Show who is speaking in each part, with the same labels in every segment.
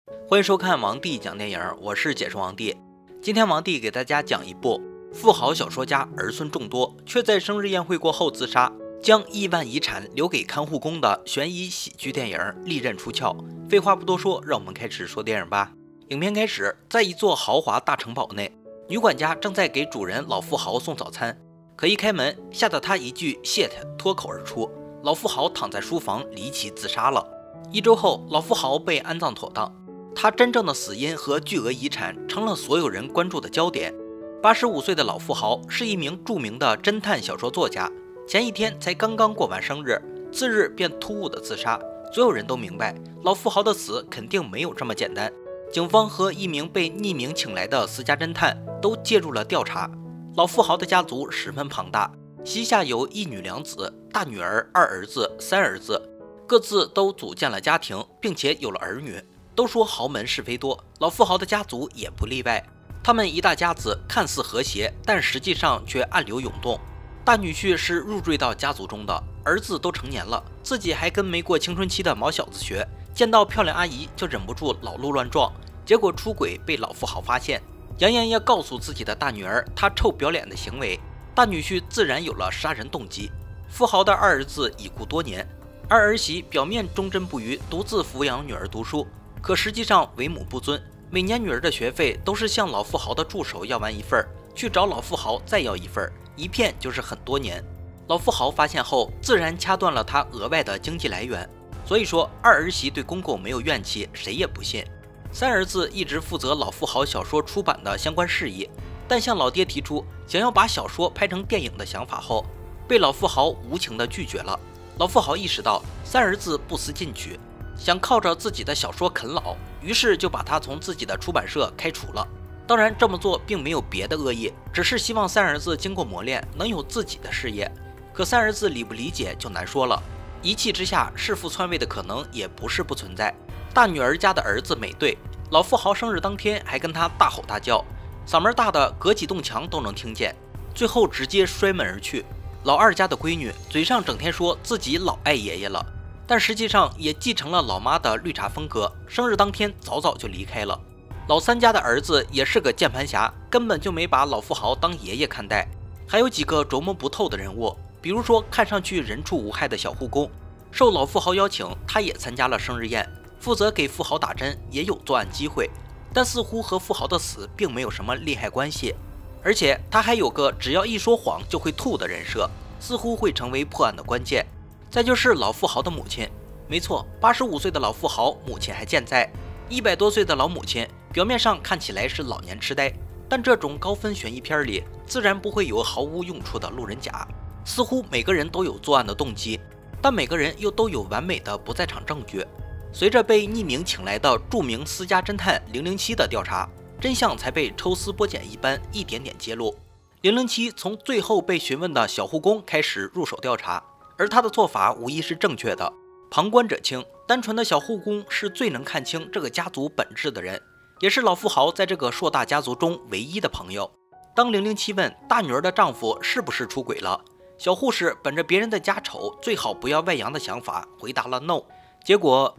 Speaker 1: 欢迎收看王帝讲电影，我是解说王帝。今天王帝给大家讲一部富豪小说家儿孙众多，却在生日宴会过后自杀，将亿万遗产留给看护工的悬疑喜剧电影《利刃出鞘》。废话不多说，让我们开始说电影吧。影片开始，在一座豪华大城堡内，女管家正在给主人老富豪送早餐，可一开门，吓得她一句 shit 脱口而出，老富豪躺在书房离奇自杀了。1周后，老富豪被安葬妥当，他真正的死因和巨额遗产成了所有人关注的焦点。85岁的老富豪是一名著名的侦探小说作家，前一天才刚刚过完生日，次日便突兀的自杀。所有人都明白，老富豪的死肯定没有这么简单。警方和一名被匿名请来的私家侦探都介入了调查。老富豪的家族十分庞大，膝下有1女2子，大女儿、2儿子、3儿子，各自都组建了家庭，并且有了儿女。都说豪门是非多，老富豪的家族也不例外。他们一大家子看似和谐，但实际上却暗流涌动。大女婿是入赘到家族中的，儿子都成年了，自己还跟没过青春期的毛小子学，见到漂亮阿姨就忍不住老路乱撞，结果出轨被老富豪发现，扬言要告诉自己的大女儿他臭不要脸的行为。大女婿自然有了杀人动机。富豪的2儿子已故多年，2儿媳表面忠贞不渝，独自抚养女儿读书，可实际上为母不尊，每年女儿的学费都是向老富豪的助手要完1份，去找老富豪再要1份，一骗就是很多年。老富豪发现后，自然掐断了他额外的经济来源。所以说2儿媳对公公没有怨气，谁也不信。3儿子一直负责老富豪小说出版的相关事宜，但向老爹提出想要把小说拍成电影的想法后，被老富豪无情地拒绝了。老富豪意识到3儿子不思进取，想靠着自己的小说啃老，于是就把他从自己的出版社开除了。当然这么做并没有别的恶意，只是希望3儿子经过磨练能有自己的事业。可3儿子理不理解就难说了，一气之下弑父篡位的可能也不是不存在。大女儿家的儿子美队，老富豪生日当天还跟他大吼大叫，嗓门大的隔几栋墙都能听见，最后直接摔门而去。老2家的闺女嘴上整天说自己老爱爷爷了，但实际上也继承了老妈的绿茶风格，生日当天早早就离开了。老3家的儿子也是个键盘侠，根本就没把老富豪当爷爷看待。还有几个琢磨不透的人物，比如说看上去人畜无害的小护工，受老富豪邀请，他也参加了生日宴，负责给富豪打针，也有作案机会，但似乎和富豪的死并没有什么利害关系。而且他还有个只要一说谎就会吐的人设，似乎会成为破案的关键。再就是老富豪的母亲，没错，85岁的老富豪母亲还健在，100多岁的老母亲表面上看起来是老年痴呆，但这种高分悬疑片里自然不会有毫无用处的路人甲。似乎每个人都有作案的动机，但每个人又都有完美的不在场证据。随着被匿名请来的著名私家侦探007的调查，真相才被抽丝剥茧一般一点点揭露。007从最后被询问的小护工开始入手调查，而他的做法无疑是正确的。旁观者清，单纯的小护工是最能看清这个家族本质的人，也是老富豪在这个硕大家族中唯一的朋友。当007问大女儿的丈夫是不是出轨了，小护士本着别人的家丑最好不要外扬的想法回答了 no。 结果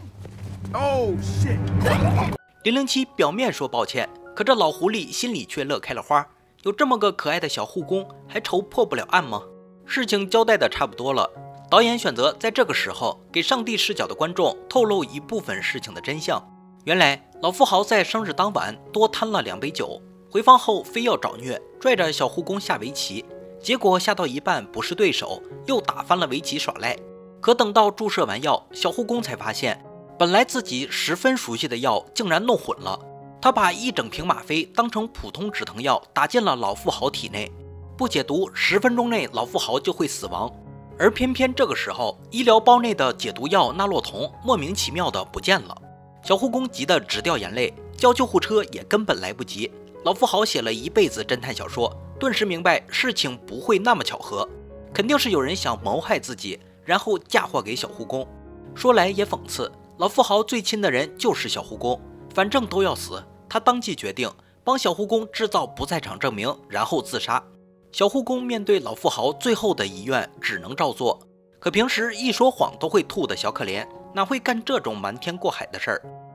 Speaker 1: 007表面说抱歉，可这老狐狸心里却乐开了花。有这么个可爱的小护工，还愁破不了案吗？事情交代的差不多了，导演选择在这个时候给上帝视角的观众透露一部分事情的真相。原来老富豪在生日当晚多贪了2杯酒，回房后非要找虐，拽着小护工下围棋，结果下到一半不是对手，又打翻了围棋耍赖。可等到注射完药，小护工才发现本来自己十分熟悉的药竟然弄混了。他把1整瓶吗啡当成普通止疼药打进了老富豪体内，不解毒10分钟内老富豪就会死亡。而偏偏这个时候，医疗包内的解毒药纳洛酮莫名其妙的不见了。小护工急得直掉眼泪，叫救护车也根本来不及。老富豪写了一辈子侦探小说，顿时明白事情不会那么巧合，肯定是有人想谋害自己，然后嫁祸给小护工。说来也讽刺，老富豪最亲的人就是小护工，反正都要死，他当即决定帮小护工制造不在场证明，然后自杀。小护工面对老富豪最后的遗愿，只能照做。可平时一说谎都会吐的小可怜，哪会干这种瞒天过海的事儿？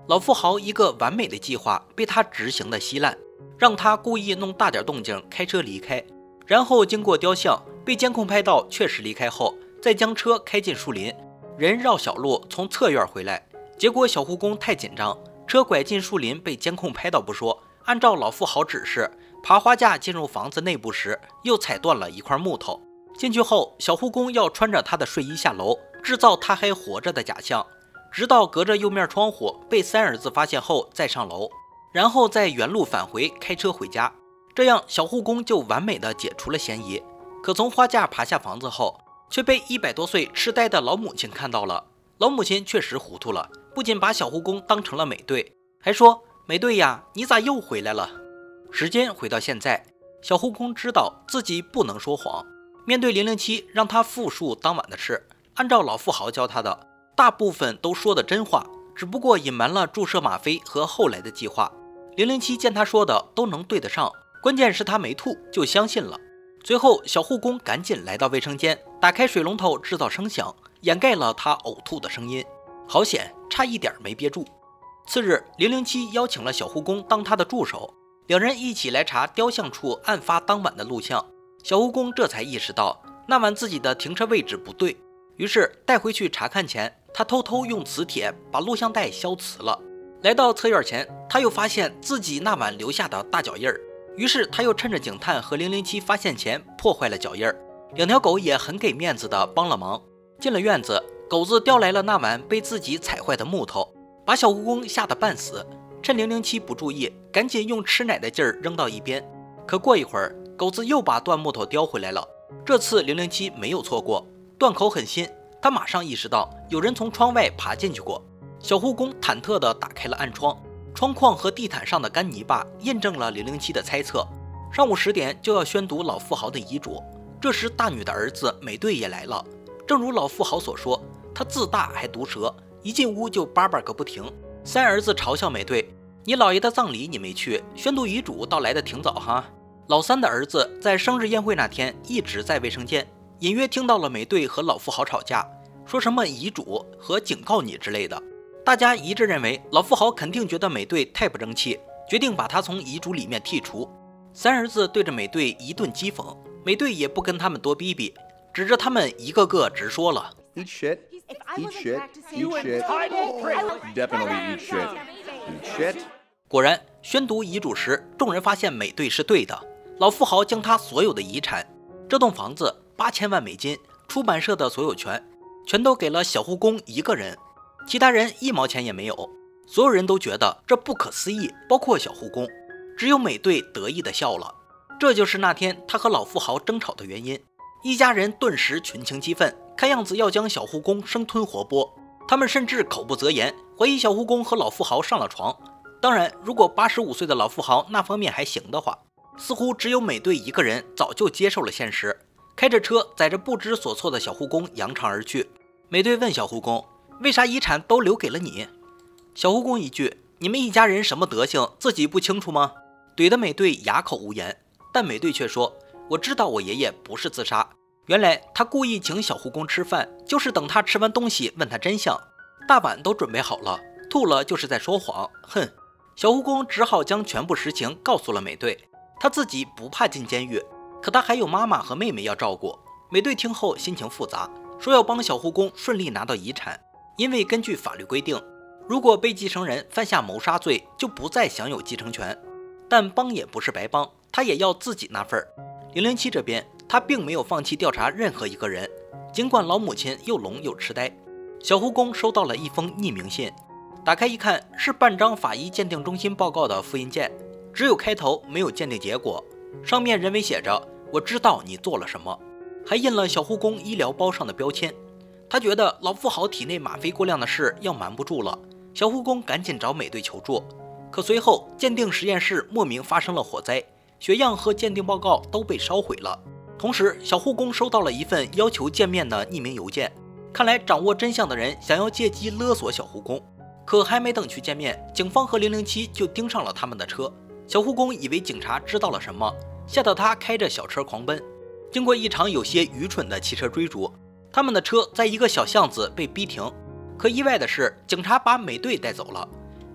Speaker 1: 老富豪一个完美的计划被他执行的稀烂，让他故意弄大点动静开车离开，然后经过雕像被监控拍到确实离开后，再将车开进树林，人绕小路从侧院回来，结果小护工太紧张，车拐进树林被监控拍到不说，按照老富豪指示爬花架进入房子内部时又踩断了一块木头。进去后，小护工要穿着他的睡衣下楼，制造他还活着的假象，直到隔着右面窗户被三儿子发现后再上楼，然后再原路返回开车回家。这样小护工就完美的解除了嫌疑。可从花架爬下房子后，却被100多岁痴呆的老母亲看到了。老母亲确实糊涂了，不仅把小护工当成了美队，还说：“美队呀，你咋又回来了？”时间回到现在，小护工知道自己不能说谎。面对007让他复述当晚的事，按照老富豪教他的，大部分都说的真话，只不过隐瞒了注射吗啡和后来的计划。007见他说的都能对得上，关键是他没吐，就相信了。随后小护工赶紧来到卫生间，打开水龙头制造声响，掩盖了他呕吐的声音。好险，差一点没憋住。次日，007邀请了小护工当他的助手，两人一起来查雕像处案发当晚的录像。小护工这才意识到那晚自己的停车位置不对，于是带回去查看前，他偷偷用磁铁把录像带消磁了。来到侧院前，他又发现自己那晚留下的大脚印儿，于是他又趁着警探和007发现前破坏了脚印儿。两条狗也很给面子的帮了忙。进了院子，狗子叼来了那晚被自己踩坏的木头，把小护工吓得半死。趁007不注意，赶紧用吃奶的劲儿扔到一边。可过一会儿，狗子又把断木头叼回来了。这次007没有错过，断口很新，他马上意识到有人从窗外爬进去过。小护工忐忑地打开了暗窗，窗框和地毯上的干泥巴印证了007的猜测。上午10点就要宣读老富豪的遗嘱，这时大女的儿子美队也来了。正如老富豪所说，他自大还毒舌，一进屋就叭叭个不停。三儿子嘲笑美队：“你姥爷的葬礼你没去，宣读遗嘱倒来得挺早哈。”老三的儿子在生日宴会那天一直在卫生间，隐约听到了美队和老富豪吵架，说什么遗嘱和警告你之类的。大家一致认为老富豪肯定觉得美队太不争气，决定把他从遗嘱里面剔除。三儿子对着美队一顿讥讽，美队也不跟他们多逼逼，指着他们一个个直说了
Speaker 2: Eat shit, eat shit, eat shit, definitely eat shit, eat shit。
Speaker 1: 果然，宣读遗嘱时，众人发现美队是对的。老富豪将他所有的遗产，这栋房子、8000万美金、出版社的所有权，全都给了小护工一个人，其他人1毛钱也没有。所有人都觉得这不可思议，包括小护工，只有美队得意地笑了。这就是那天他和老富豪争吵的原因。一家人顿时群情激愤，看样子要将小护工生吞活剥。他们甚至口不择言，怀疑小护工和老富豪上了床。当然，如果85岁的老富豪那方面还行的话，似乎只有美队一个人早就接受了现实，开着车载着不知所措的小护工扬长而去。美队问小护工：“为啥遗产都留给了你？”小护工一句：“你们一家人什么德行，自己不清楚吗？”怼得美队哑口无言。但美队却说：“我知道我爷爷不是自杀，原来他故意请小护工吃饭，就是等他吃完东西问他真相。大碗都准备好了，吐了就是在说谎。”哼！小护工只好将全部实情告诉了美队。他自己不怕进监狱，可他还有妈妈和妹妹要照顾。美队听后心情复杂，说要帮小护工顺利拿到遗产，因为根据法律规定，如果被继承人犯下谋杀罪，就不再享有继承权。但帮也不是白帮，他也要自己那份儿。007这边，他并没有放弃调查任何一个人，尽管老母亲又聋又痴呆。小护工收到了一封匿名信，打开一看，是半张法医鉴定中心报告的复印件，只有开头没有鉴定结果，上面人为写着“我知道你做了什么”，还印了小护工医疗包上的标签。他觉得老富豪体内吗啡过量的事要瞒不住了，小护工赶紧找美队求助。可随后鉴定实验室莫名发生了火灾，血样和鉴定报告都被烧毁了。同时，小护工收到了一份要求见面的匿名邮件，看来掌握真相的人想要借机勒索小护工。可还没等去见面，警方和007就盯上了他们的车。小护工以为警察知道了什么，吓得他开着小车狂奔。经过一场有些愚蠢的汽车追逐，他们的车在一个小巷子被逼停。可意外的是，警察把美队带走了。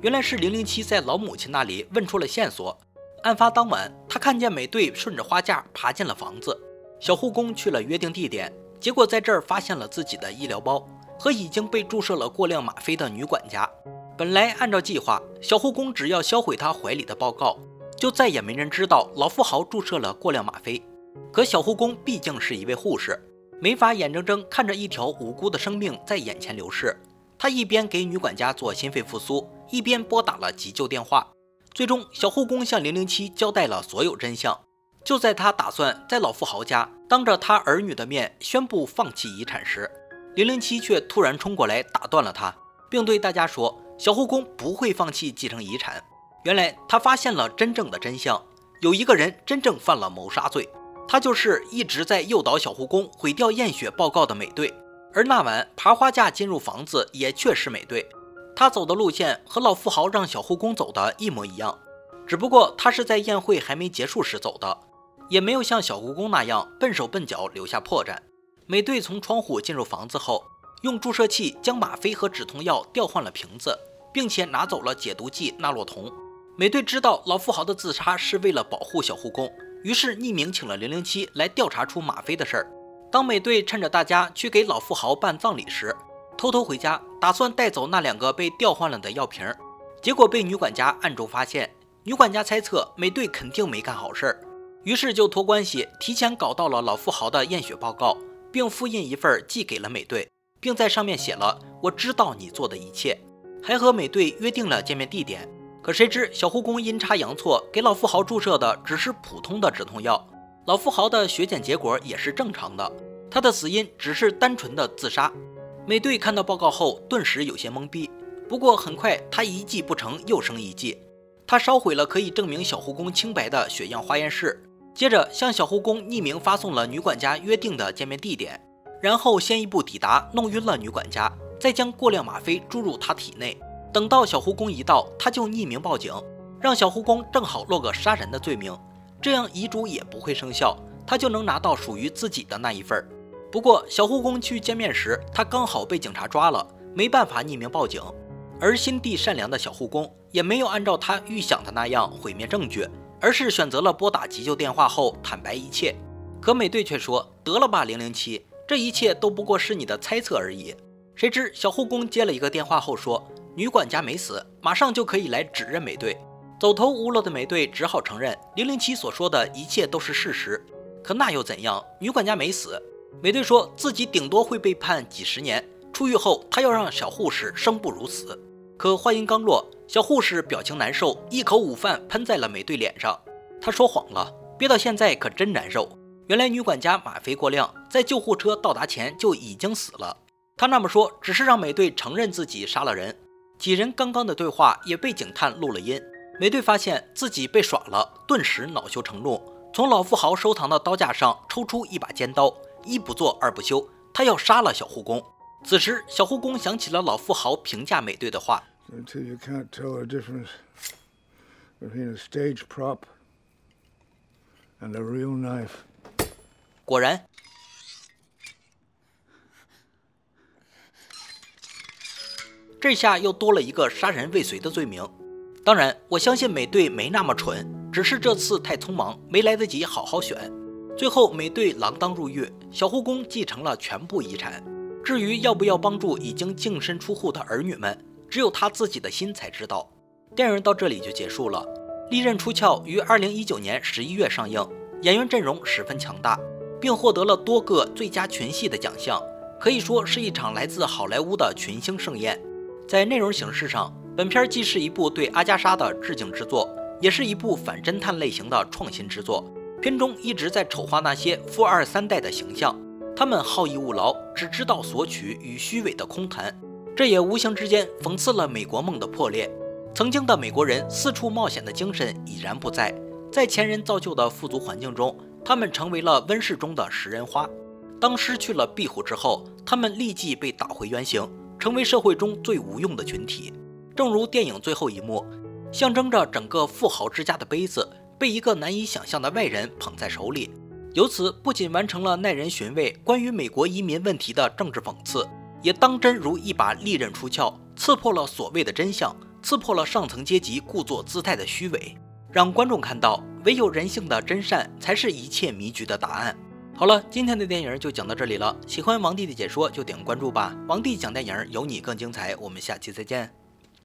Speaker 1: 原来是007在老母亲那里问出了线索。案发当晚，他看见美队顺着花架爬进了房子，小护工去了约定地点，结果在这儿发现了自己的医疗包和已经被注射了过量吗啡的女管家。本来按照计划，小护工只要销毁他怀里的报告，就再也没人知道老富豪注射了过量吗啡。可小护工毕竟是一位护士，没法眼睁睁看着一条无辜的生命在眼前流逝。他一边给女管家做心肺复苏，一边拨打了急救电话。最终，小护工向007交代了所有真相。就在他打算在老富豪家当着他儿女的面宣布放弃遗产时，007却突然冲过来打断了他，并对大家说小护工不会放弃继承遗产。原来他发现了真正的真相，有一个人真正犯了谋杀罪，他就是一直在诱导小护工毁掉验血报告的美队。而那晚爬花架进入房子也确是美队，他走的路线和老富豪让小护工走的一模一样，只不过他是在宴会还没结束时走的，也没有像小护工那样笨手笨脚留下破绽。美队从窗户进入房子后，用注射器将吗啡和止痛药调换了瓶子，并且拿走了解毒剂纳洛酮。美队知道老富豪的自杀是为了保护小护工，于是匿名请了007来调查出吗啡的事儿。当美队趁着大家去给老富豪办葬礼时，偷偷回家，打算带走那2个被调换了的药瓶，结果被女管家暗中发现。女管家猜测美队肯定没干好事儿，于是就托关系提前搞到了老富豪的验血报告，并复印一份寄给了美队，并在上面写了我知道你做的一切，还和美队约定了见面地点。可谁知小护工阴差阳错给老富豪注射的只是普通的止痛药，老富豪的血检结果也是正常的，他的死因只是单纯的自杀。美队看到报告后顿时有些懵逼，不过很快他一计不成又生一计，他烧毁了可以证明小护工清白的血样化验室，接着向小护工匿名发送了女管家约定的见面地点，然后先一步抵达，弄晕了女管家，再将过量吗啡注入她体内。等到小护工一到，他就匿名报警，让小护工正好落个杀人的罪名，这样遗嘱也不会生效，他就能拿到属于自己的那一份。不过小护工去见面时，他刚好被警察抓了，没办法匿名报警。而心地善良的小护工也没有按照他预想的那样毁灭证据，而是选择了拨打急救电话后坦白一切。可美队却说得了吧007，这一切都不过是你的猜测而已。谁知小护工接了一个电话后说女管家没死，马上就可以来指认美队。走投无路的美队只好承认007所说的一切都是事实。可那又怎样，女管家没死。美队说自己顶多会被判几十年，出狱后他要让小护士生不如死。可话音刚落，小护士表情难受，一口午饭喷在了美队脸上。他说谎了，憋到现在可真难受。原来女管家吗啡过量，在救护车到达前就已经死了。他那么说只是让美队承认自己杀了人。几人刚刚的对话也被警探录了音。美队发现自己被耍了，顿时恼羞成怒，从老富豪收藏的刀架上抽出一把尖刀，一不做二不休，他要杀了小护工。此时小护工想起了老富豪评价美队的话
Speaker 3: Until you can't tell the difference between a stage prop and a real knife.
Speaker 1: 果然这下又多了一个杀人未遂的罪名。当然我相信美队没那么蠢，只是这次太匆忙，没来得及好好选。最后美队锒铛入狱，小护工继承了全部遗产。至于要不要帮助已经净身出户的儿女们，只有他自己的心才知道。电影到这里就结束了。利刃出鞘于2019年11月上映，演员阵容十分强大，并获得了多个最佳群戏的奖项，可以说是一场来自好莱坞的群星盛宴。在内容形式上，本片既是一部对阿加莎的致敬之作，也是一部反侦探类型的创新之作。片中一直在丑化那些富二三代的形象，他们好逸恶劳，只知道索取与虚伪的空谈，这也无形之间讽刺了美国梦的破裂。曾经的美国人四处冒险的精神已然不在，在前人造就的富足环境中，他们成为了温室中的食人花。当失去了庇护之后，他们立即被打回原形，成为社会中最无用的群体。正如电影最后一幕，象征着整个富豪之家的杯子被一个难以想象的外人捧在手里，由此不仅完成了耐人寻味关于美国移民问题的政治讽刺，也当真如一把利刃出鞘，刺破了所谓的真相， 刺破了上层阶级故作姿态的虚伪，让观众看到唯有人性的真善才是一切迷局的答案。好了，今天的电影就讲到这里了，喜欢王帝的解说就点个关注吧。王帝讲电影，有你更精彩，我们下期再见。